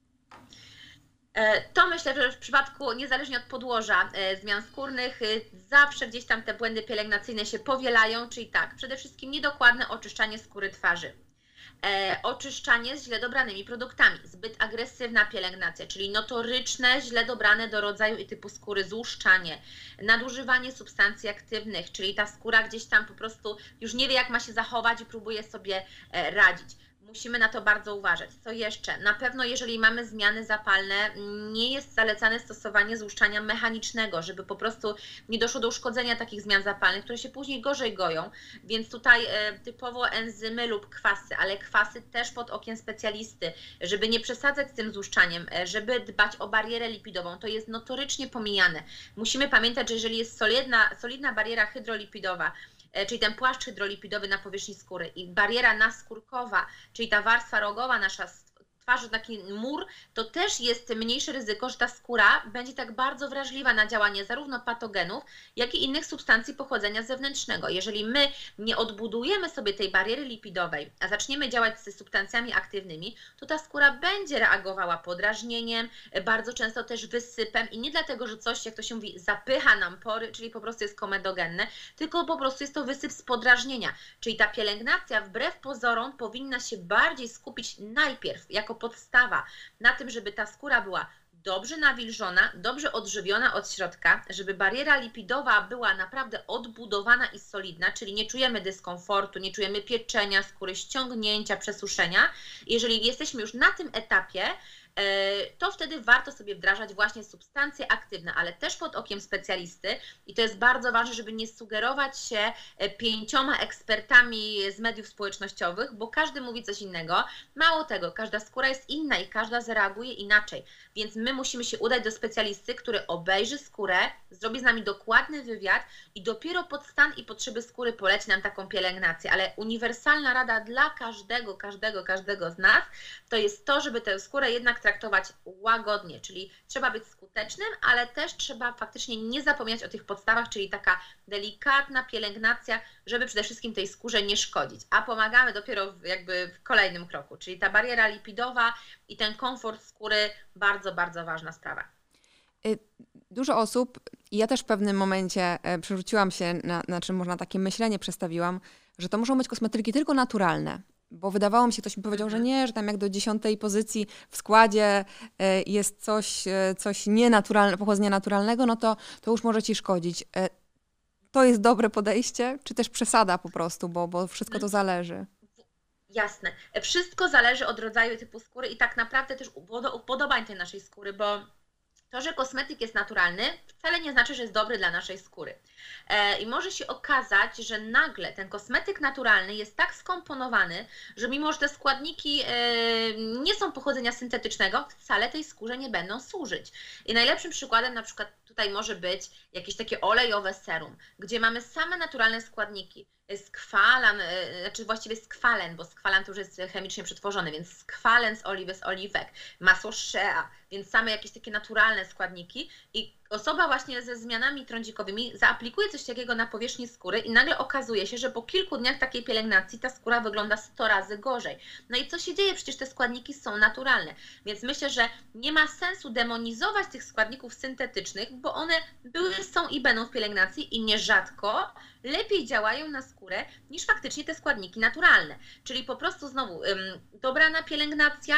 S2: To myślę, że w przypadku, niezależnie od podłoża zmian skórnych, zawsze gdzieś tam te błędy pielęgnacyjne się powielają, czyli tak, przede wszystkim niedokładne oczyszczanie skóry twarzy. Oczyszczanie z źle dobranymi produktami, zbyt agresywna pielęgnacja, czyli notoryczne, źle dobrane do rodzaju i typu skóry złuszczanie, nadużywanie substancji aktywnych, czyli ta skóra gdzieś tam po prostu już nie wie, jak ma się zachować i próbuje sobie radzić. Musimy na to bardzo uważać. Co jeszcze? Na pewno, jeżeli mamy zmiany zapalne, nie jest zalecane stosowanie złuszczania mechanicznego, żeby po prostu nie doszło do uszkodzenia takich zmian zapalnych, które się później gorzej goją. Więc tutaj typowo enzymy lub kwasy, ale kwasy też pod okiem specjalisty, żeby nie przesadzać z tym złuszczaniem, żeby dbać o barierę lipidową. To jest notorycznie pomijane. Musimy pamiętać, że jeżeli jest solidna bariera hydrolipidowa, czyli ten płaszcz hydrolipidowy na powierzchni skóry i bariera naskórkowa, czyli ta warstwa rogowa nasza twarzy, taki mur, to też jest mniejsze ryzyko, że ta skóra będzie tak bardzo wrażliwa na działanie zarówno patogenów, jak i innych substancji pochodzenia zewnętrznego. Jeżeli my nie odbudujemy sobie tej bariery lipidowej, a zaczniemy działać z substancjami aktywnymi, to ta skóra będzie reagowała podrażnieniem, bardzo często też wysypem i nie dlatego, że coś, jak to się mówi, zapycha nam pory, czyli po prostu jest komedogenne, tylko po prostu jest to wysyp z podrażnienia. Czyli ta pielęgnacja wbrew pozorom powinna się bardziej skupić najpierw jako podstawa na tym, żeby ta skóra była dobrze nawilżona, dobrze odżywiona od środka, żeby bariera lipidowa była naprawdę odbudowana i solidna, czyli nie czujemy dyskomfortu, nie czujemy pieczenia skóry, ściągnięcia, przesuszenia. Jeżeli jesteśmy już na tym etapie, to wtedy warto sobie wdrażać właśnie substancje aktywne, ale też pod okiem specjalisty i to jest bardzo ważne, żeby nie sugerować się 5 ekspertami z mediów społecznościowych, bo każdy mówi coś innego. Mało tego, każda skóra jest inna i każda zareaguje inaczej, więc my musimy się udać do specjalisty, który obejrzy skórę, zrobi z nami dokładny wywiad i dopiero pod stan i potrzeby skóry poleci nam taką pielęgnację, ale uniwersalna rada dla każdego z nas to jest to, żeby tę skórę jednak traktować łagodnie, czyli trzeba być skutecznym, ale też trzeba faktycznie nie zapominać o tych podstawach, czyli taka delikatna pielęgnacja, żeby przede wszystkim tej skórze nie szkodzić, a pomagamy dopiero w kolejnym kroku, czyli ta bariera lipidowa i ten komfort skóry, bardzo ważna sprawa.
S1: Dużo osób, i ja też w pewnym momencie przerzuciłam się, na czym można takie myślenie przestawiłam, że to muszą być kosmetyki tylko naturalne. Bo wydawało mi się, ktoś mi powiedział, że nie, że tam jak do 10. pozycji w składzie jest coś nienaturalne, pochodzenia naturalnego, no to już może ci szkodzić. To jest dobre podejście, czy też przesada po prostu, bo wszystko to zależy?
S2: Jasne. Wszystko zależy od rodzaju typu skóry i tak naprawdę też upodobań tej naszej skóry, bo to, że kosmetyk jest naturalny, wcale nie znaczy, że jest dobry dla naszej skóry. I może się okazać, że nagle ten kosmetyk naturalny jest tak skomponowany, że mimo, że te składniki nie są pochodzenia syntetycznego, wcale tej skórze nie będą służyć. I najlepszym przykładem na przykład tutaj może być jakieś takie olejowe serum, gdzie mamy same naturalne składniki. Skwalan, znaczy właściwie skwalen, bo skwalan to już jest chemicznie przetworzony, więc skwalen z oliwy, z oliwek, masło shea, więc same jakieś takie naturalne składniki i osoba właśnie ze zmianami trądzikowymi zaaplikuje coś takiego na powierzchni skóry i nagle okazuje się, że po kilku dniach takiej pielęgnacji ta skóra wygląda 100 razy gorzej. No i co się dzieje? Przecież te składniki są naturalne, więc myślę, że nie ma sensu demonizować tych składników syntetycznych, bo one były, są i będą w pielęgnacji i nierzadko lepiej działają na skórę niż faktycznie te składniki naturalne. Czyli po prostu znowu dobrana pielęgnacja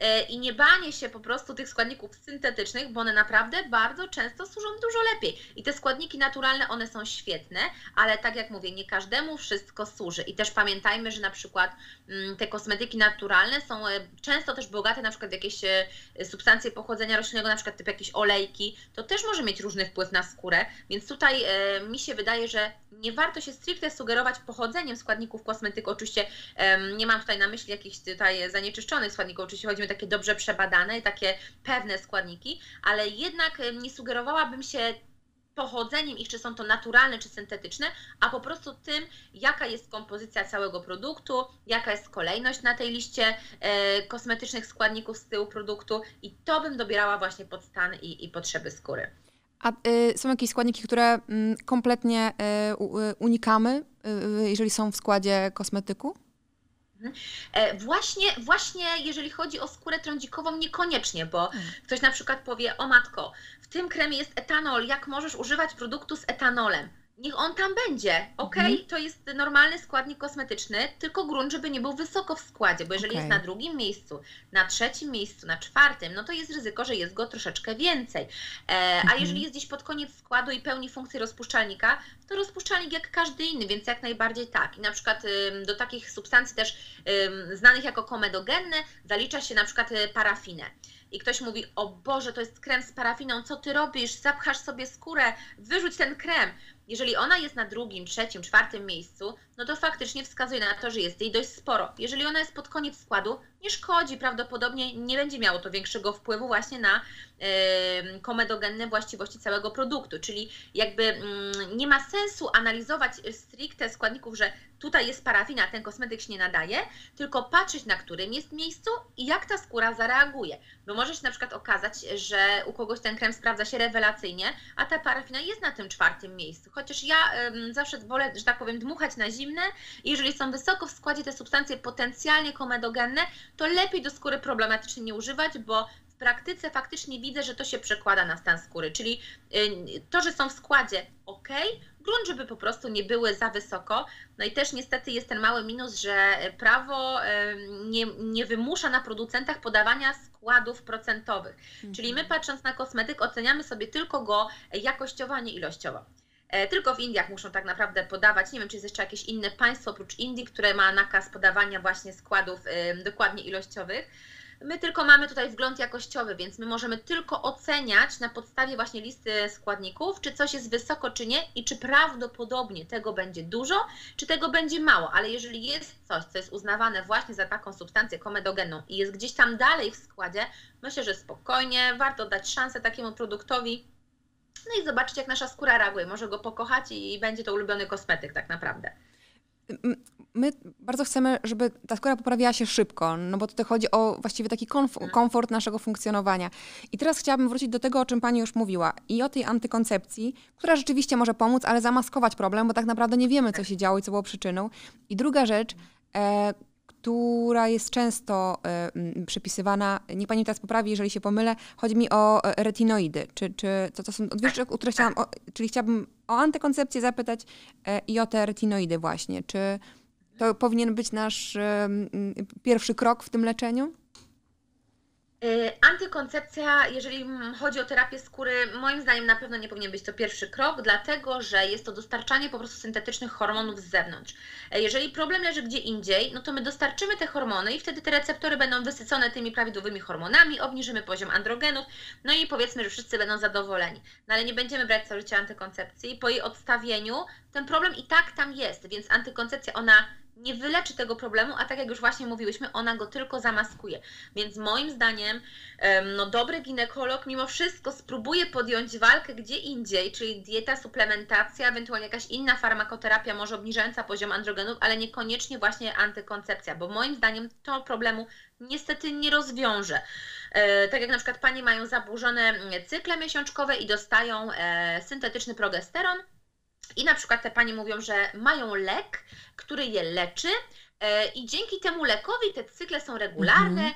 S2: i nie banie się po prostu tych składników syntetycznych, bo one naprawdę bardzo często służą dużo lepiej. I te składniki naturalne, one są świetne, ale tak jak mówię, nie każdemu wszystko służy. I też pamiętajmy, że na przykład te kosmetyki naturalne są często też bogate na przykład w jakieś substancje pochodzenia roślinnego, na przykład typu jakieś olejki. To też może mieć różny wpływ na skórę, więc tutaj mi się wydaje, że nie warto się stricte sugerować pochodzeniem składników kosmetyku. Oczywiście nie mam tutaj na myśli jakichś tutaj zanieczyszczonych składników, oczywiście chodzi mi o takie dobrze przebadane i takie pewne składniki, ale jednak nie sugerowałabym się pochodzeniem ich, czy są to naturalne, czy syntetyczne, a po prostu tym, jaka jest kompozycja całego produktu, jaka jest kolejność na tej liście kosmetycznych składników z tyłu produktu i to bym dobierała właśnie pod stan i potrzeby skóry.
S1: A są jakieś składniki, które kompletnie unikamy, jeżeli są w składzie kosmetyku?
S2: Właśnie jeżeli chodzi o skórę trądzikową, niekoniecznie, bo ktoś na przykład powie, o matko, w tym kremie jest etanol, jak możesz używać produktu z etanolem? niech on tam będzie, to jest normalny składnik kosmetyczny, tylko grunt, żeby nie był wysoko w składzie, bo jeżeli jest na drugim miejscu, na trzecim miejscu, na czwartym, no to jest ryzyko, że jest go troszeczkę więcej. A jeżeli jest gdzieś pod koniec składu i pełni funkcję rozpuszczalnika, to rozpuszczalnik jak każdy inny, więc jak najbardziej tak. I na przykład do takich substancji też znanych jako komedogenne zalicza się na przykład parafinę. I ktoś mówi, o Boże, to jest krem z parafiną, co ty robisz, zapchasz sobie skórę, wyrzuć ten krem. Jeżeli ona jest na drugim, trzecim, czwartym miejscu, no to faktycznie wskazuje na to, że jest jej dość sporo. Jeżeli ona jest pod koniec składu, nie szkodzi, prawdopodobnie nie będzie miało to większego wpływu właśnie na komedogenne właściwości całego produktu, czyli jakby nie ma sensu analizować stricte składników, że tutaj jest parafina, ten kosmetyk się nie nadaje, tylko patrzeć, na którym jest miejscu i jak ta skóra zareaguje. Bo może się na przykład okazać, że u kogoś ten krem sprawdza się rewelacyjnie, a ta parafina jest na tym czwartym miejscu. Chociaż ja zawsze wolę, że tak powiem, dmuchać na zimne i jeżeli są wysoko w składzie te substancje potencjalnie komedogenne, to lepiej do skóry problematycznie nie używać, bo w praktyce faktycznie widzę, że to się przekłada na stan skóry, czyli to, że są w składzie grunt, żeby po prostu nie były za wysoko. No i też niestety jest ten mały minus, że prawo nie wymusza na producentach podawania składów procentowych. Czyli my patrząc na kosmetyk oceniamy sobie tylko go jakościowo, a nie ilościowo. Tylko w Indiach muszą tak naprawdę podawać, nie wiem, czy jest jeszcze jakieś inne państwo oprócz Indii, które ma nakaz podawania właśnie składów dokładnie ilościowych. My tylko mamy tutaj wgląd jakościowy, więc my możemy tylko oceniać na podstawie właśnie listy składników, czy coś jest wysoko, czy nie i czy prawdopodobnie tego będzie dużo, czy tego będzie mało. Ale jeżeli jest coś, co jest uznawane właśnie za taką substancję komedogenną i jest gdzieś tam dalej w składzie, myślę, że spokojnie warto dać szansę takiemu produktowi. No i zobaczyć, jak nasza skóra reaguje. Może go pokochać i będzie to ulubiony kosmetyk tak naprawdę.
S1: My bardzo chcemy, żeby ta skóra poprawiała się szybko, no bo tutaj chodzi o właściwie taki komfort naszego funkcjonowania. I teraz chciałabym wrócić do tego, o czym Pani już mówiła i o tej antykoncepcji, która rzeczywiście może pomóc, ale zamaskować problem, bo tak naprawdę nie wiemy, co się działo i co było przyczyną. I druga rzecz, która jest często przypisywana, niech Pani teraz poprawi, jeżeli się pomylę, chodzi mi o retinoidy. Czy to są dwie rzeczy, które czyli chciałabym o antykoncepcję zapytać i o te retinoidy właśnie. Czy to powinien być nasz pierwszy krok w tym leczeniu?
S2: Antykoncepcja, jeżeli chodzi o terapię skóry, moim zdaniem na pewno nie powinien być to pierwszy krok, dlatego że jest to dostarczanie po prostu syntetycznych hormonów z zewnątrz. Jeżeli problem leży gdzie indziej, no to my dostarczymy te hormony i wtedy te receptory będą wysycone tymi prawidłowymi hormonami, obniżymy poziom androgenów, no i powiedzmy, że wszyscy będą zadowoleni. No ale nie będziemy brać całe życie antykoncepcji. Po jej odstawieniu ten problem i tak tam jest, więc antykoncepcja ona nie wyleczy tego problemu, a tak jak już właśnie mówiłyśmy, ona go tylko zamaskuje. Więc moim zdaniem no, dobry ginekolog mimo wszystko spróbuje podjąć walkę gdzie indziej, czyli dieta, suplementacja, ewentualnie jakaś inna farmakoterapia, może obniżająca poziom androgenów, ale niekoniecznie właśnie antykoncepcja, bo moim zdaniem to problemu niestety nie rozwiąże. Tak jak na przykład panie mają zaburzone cykle miesiączkowe i dostają syntetyczny progesteron, i na przykład te panie mówią, że mają lek, który je leczy i dzięki temu lekowi te cykle są regularne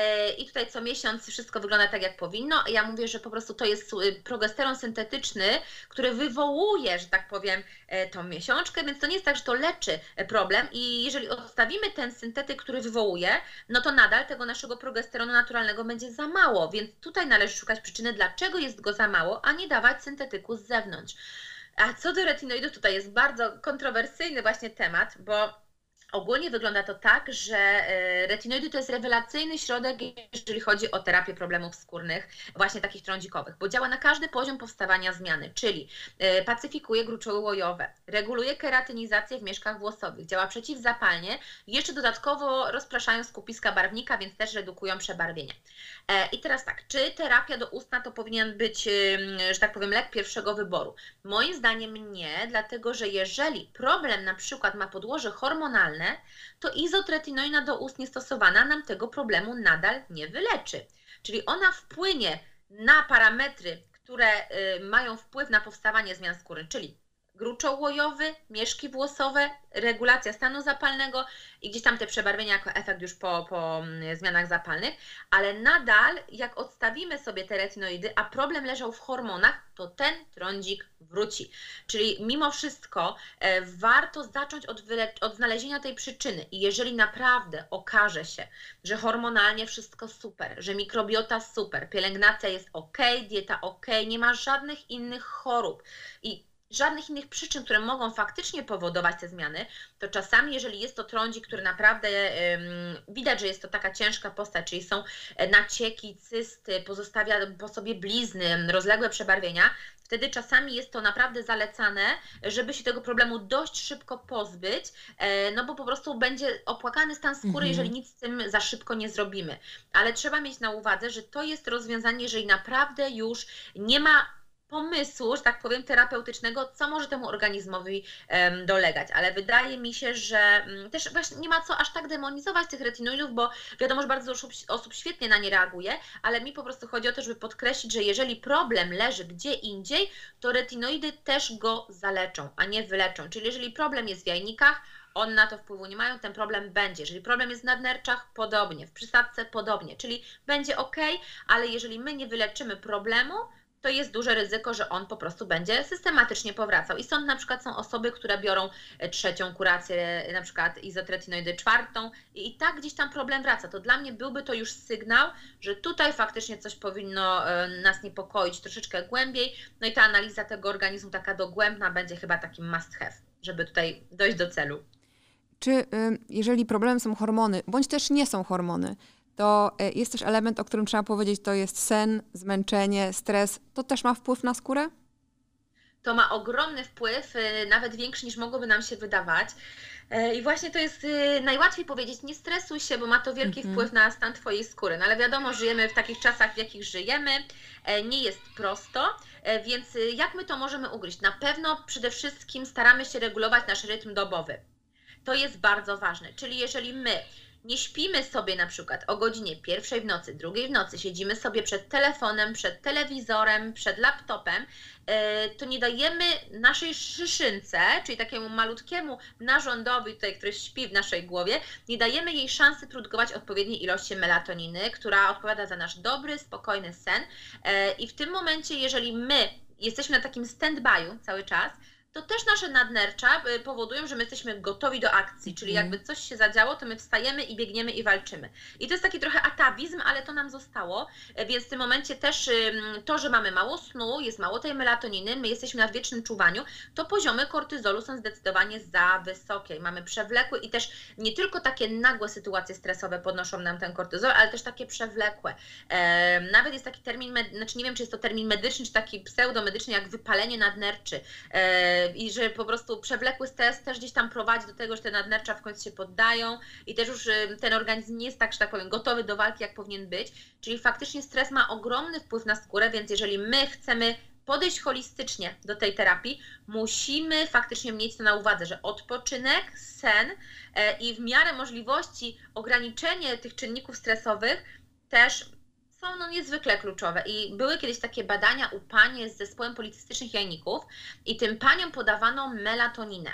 S2: i tutaj co miesiąc wszystko wygląda tak, jak powinno. Ja mówię, że po prostu to jest progesteron syntetyczny, który wywołuje, że tak powiem, tą miesiączkę, więc to nie jest tak, że to leczy problem i jeżeli odstawimy ten syntetyk, który wywołuje, no to nadal tego naszego progesteronu naturalnego będzie za mało, więc tutaj należy szukać przyczyny, dlaczego jest go za mało, a nie dawać syntetyku z zewnątrz. A co do retinoidów, tutaj jest bardzo kontrowersyjny właśnie temat, bo ogólnie wygląda to tak, że retinoidy to jest rewelacyjny środek, jeżeli chodzi o terapię problemów skórnych, właśnie takich trądzikowych, bo działa na każdy poziom powstawania zmiany, czyli pacyfikuje gruczoły łojowe, reguluje keratynizację w mieszkach włosowych, działa przeciwzapalnie, jeszcze dodatkowo rozpraszają skupiska barwnika, więc też redukują przebarwienie. I teraz tak, czy terapia doustna to powinien być, że tak powiem, lek pierwszego wyboru? Moim zdaniem nie, dlatego że jeżeli problem na przykład ma podłoże hormonalne, to izotretinoina doustnie stosowana nam tego problemu nadal nie wyleczy. Czyli ona wpłynie na parametry, które mają wpływ na powstawanie zmian skóry, czyli gruczołojowy, mieszki włosowe, regulacja stanu zapalnego i gdzieś tam te przebarwienia jako efekt już po zmianach zapalnych, ale nadal jak odstawimy sobie te retinoidy, a problem leżał w hormonach, to ten trądzik wróci. Czyli mimo wszystko warto zacząć od znalezienia tej przyczyny i jeżeli naprawdę okaże się, że hormonalnie wszystko super, że mikrobiota super, pielęgnacja jest ok, dieta ok, nie ma żadnych innych chorób i żadnych innych przyczyn, które mogą faktycznie powodować te zmiany, to czasami, jeżeli jest to trądzik, który naprawdę widać, że jest to taka ciężka postać, czyli są nacieki, cysty, pozostawia po sobie blizny, rozległe przebarwienia, wtedy czasami jest to naprawdę zalecane, żeby się tego problemu dość szybko pozbyć, no bo po prostu będzie opłakany stan skóry, jeżeli nic z tym za szybko nie zrobimy. Ale trzeba mieć na uwadze, że to jest rozwiązanie, jeżeli naprawdę już nie ma pomysłu, że tak powiem, terapeutycznego, co może temu organizmowi dolegać. Ale wydaje mi się, że też właśnie nie ma co aż tak demonizować tych retinoidów, bo wiadomo, że bardzo dużo osób świetnie na nie reaguje, ale mi po prostu chodzi o to, żeby podkreślić, że jeżeli problem leży gdzie indziej, to retinoidy też go zaleczą, a nie wyleczą. Czyli jeżeli problem jest w jajnikach, one na to wpływu nie mają, ten problem będzie. Jeżeli problem jest w nadnerczach, podobnie, w przysadce podobnie, czyli będzie ok, ale jeżeli my nie wyleczymy problemu, to jest duże ryzyko, że on po prostu będzie systematycznie powracał. I stąd na przykład są osoby, które biorą 3. kurację, na przykład izotretinoidy 4. i tak gdzieś tam problem wraca. To dla mnie byłby to już sygnał, że tutaj faktycznie coś powinno nas niepokoić troszeczkę głębiej. No i ta analiza tego organizmu taka dogłębna będzie chyba takim must have, żeby tutaj dojść do celu.
S1: Czy jeżeli problemem są hormony, bądź też nie są hormony, to jest też element, o którym trzeba powiedzieć, to jest sen, zmęczenie, stres. To też ma wpływ na skórę?
S2: To ma ogromny wpływ, nawet większy niż mogłoby nam się wydawać. I właśnie to jest najłatwiej powiedzieć, nie stresuj się, bo ma to wielki wpływ na stan Twojej skóry. No ale wiadomo, żyjemy w takich czasach, w jakich żyjemy, nie jest prosto, więc jak my to możemy ugryźć? Na pewno przede wszystkim staramy się regulować nasz rytm dobowy. To jest bardzo ważne, czyli jeżeli my nie śpimy sobie na przykład o godzinie 1 w nocy, 2 w nocy, siedzimy sobie przed telefonem, przed telewizorem, przed laptopem, to nie dajemy naszej szyszynce, czyli takiemu malutkiemu narządowi, tutaj, który śpi w naszej głowie, nie dajemy jej szansy produkować odpowiedniej ilości melatoniny, która odpowiada za nasz dobry, spokojny sen. I w tym momencie, jeżeli my jesteśmy na takim stand-by'u cały czas, to też nasze nadnercza powodują, że my jesteśmy gotowi do akcji, czyli jakby coś się zadziało, to my wstajemy i biegniemy i walczymy. I to jest taki trochę atawizm, ale to nam zostało, więc w tym momencie też to, że mamy mało snu, jest mało tej melatoniny, my jesteśmy na wiecznym czuwaniu, to poziomy kortyzolu są zdecydowanie za wysokie. Mamy przewlekłe i też nie tylko takie nagłe sytuacje stresowe podnoszą nam ten kortyzol, ale też takie przewlekłe. Nawet jest taki termin, znaczy nie wiem, czy jest to termin medyczny, czy taki pseudomedyczny, jak wypalenie nadnerczy. I że po prostu przewlekły stres też gdzieś tam prowadzi do tego, że te nadnercza w końcu się poddają i też już ten organizm nie jest tak, że tak powiem, gotowy do walki, jak powinien być. Czyli faktycznie stres ma ogromny wpływ na skórę, więc jeżeli my chcemy podejść holistycznie do tej terapii, musimy faktycznie mieć to na uwadze, że odpoczynek, sen i w miarę możliwości ograniczenie tych czynników stresowych też są niezwykle kluczowe i były kiedyś takie badania u pań z zespołem policystycznych jajników i tym paniom podawano melatoninę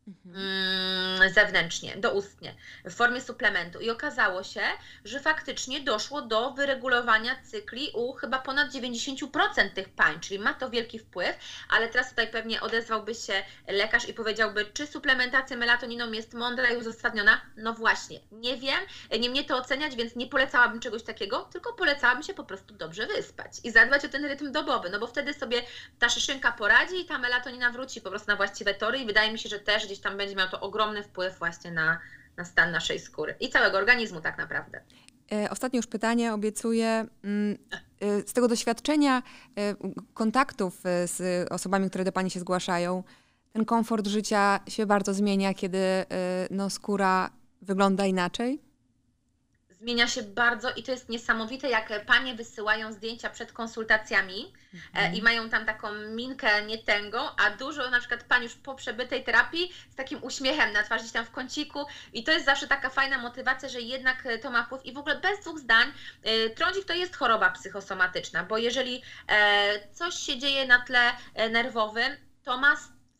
S2: zewnętrznie, doustnie, w formie suplementu i okazało się, że faktycznie doszło do wyregulowania cykli u chyba ponad 90% tych pań, czyli ma to wielki wpływ, ale teraz tutaj pewnie odezwałby się lekarz i powiedziałby, czy suplementacja melatoniną jest mądra i uzasadniona? No właśnie, nie wiem, nie mnie to oceniać, więc nie polecałabym czegoś takiego, tylko polecałabym się po prostu dobrze wyspać i zadbać o ten rytm dobowy, no bo wtedy sobie ta szyszynka poradzi i ta melatonina wróci po prostu na właściwe tory i wydaje mi się, że też gdzieś tam będzie miał to ogromny wpływ właśnie na stan naszej skóry i całego organizmu tak naprawdę.
S1: Ostatnie już pytanie, obiecuję. Z tego doświadczenia kontaktów z osobami, które do Pani się zgłaszają, ten komfort życia się bardzo zmienia, kiedy skóra wygląda inaczej?
S2: Zmienia się bardzo i to jest niesamowite, jak panie wysyłają zdjęcia przed konsultacjami i mają tam taką minkę nietęgą, a dużo na przykład pań już po przebytej terapii z takim uśmiechem na twarzy, gdzieś tam w kąciku i to jest zawsze taka fajna motywacja, że jednak to ma wpływ i w ogóle bez dwóch zdań trądzik to jest choroba psychosomatyczna, bo jeżeli coś się dzieje na tle nerwowym, to ma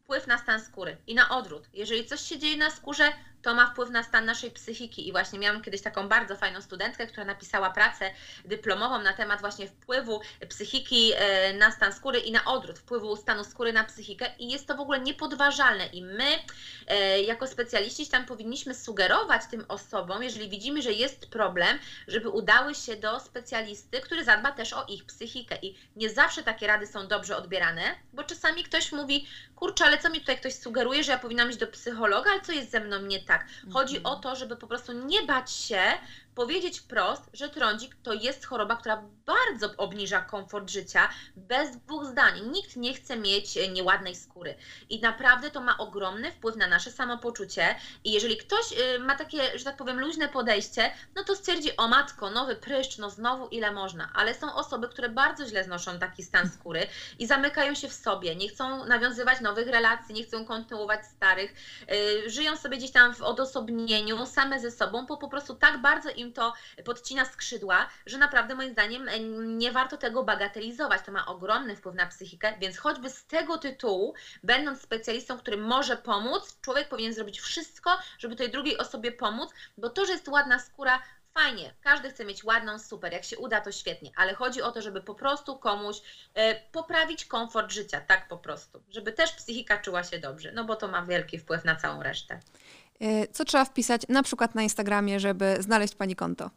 S2: wpływ na stan skóry i na odwrót. Jeżeli coś się dzieje na skórze, to ma wpływ na stan naszej psychiki. I właśnie miałam kiedyś taką bardzo fajną studentkę, która napisała pracę dyplomową na temat właśnie wpływu psychiki na stan skóry i na odwrót, wpływu stanu skóry na psychikę. I jest to w ogóle niepodważalne. I my jako specjaliści tam powinniśmy sugerować tym osobom, jeżeli widzimy, że jest problem, żeby udały się do specjalisty, który zadba też o ich psychikę. I nie zawsze takie rady są dobrze odbierane, bo czasami ktoś mówi, kurczę, ale co mi tutaj ktoś sugeruje, że ja powinnam iść do psychologa, ale co jest ze mną nie tak? Chodzi o to, żeby po prostu nie bać się powiedzieć wprost, że trądzik to jest choroba, która bardzo obniża komfort życia, bez dwóch zdań. Nikt nie chce mieć nieładnej skóry. I naprawdę to ma ogromny wpływ na nasze samopoczucie. I jeżeli ktoś ma takie, że tak powiem, luźne podejście, no to stwierdzi, o matko, nowy pryszcz, no znowu ile można. Ale są osoby, które bardzo źle znoszą taki stan skóry i zamykają się w sobie, nie chcą nawiązywać nowych relacji, nie chcą kontynuować starych, żyją sobie gdzieś tam w odosobnieniu, same ze sobą, bo po prostu tak bardzo im to podcina skrzydła, że naprawdę moim zdaniem nie warto tego bagatelizować. To ma ogromny wpływ na psychikę, więc choćby z tego tytułu, będąc specjalistą, który może pomóc, człowiek powinien zrobić wszystko, żeby tej drugiej osobie pomóc, bo to, że jest ładna skóra, fajnie, każdy chce mieć ładną, super, jak się uda, to świetnie, ale chodzi o to, żeby po prostu komuś poprawić komfort życia, tak po prostu, żeby też psychika czuła się dobrze, no bo to ma wielki wpływ na całą resztę.
S1: Co trzeba wpisać na przykład na Instagramie, żeby znaleźć Pani konto?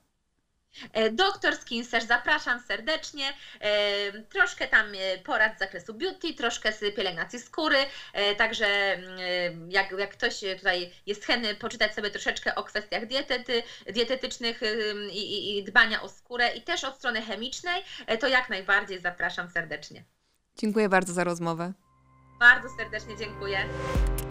S2: Dr Skinsearch, zapraszam serdecznie. Troszkę tam porad z zakresu beauty, troszkę z pielęgnacji skóry, także jak ktoś tutaj jest chętny poczytać sobie troszeczkę o kwestiach dietetycznych i dbania o skórę i też od strony chemicznej, to jak najbardziej zapraszam serdecznie.
S1: Dziękuję bardzo za rozmowę.
S2: Bardzo serdecznie dziękuję.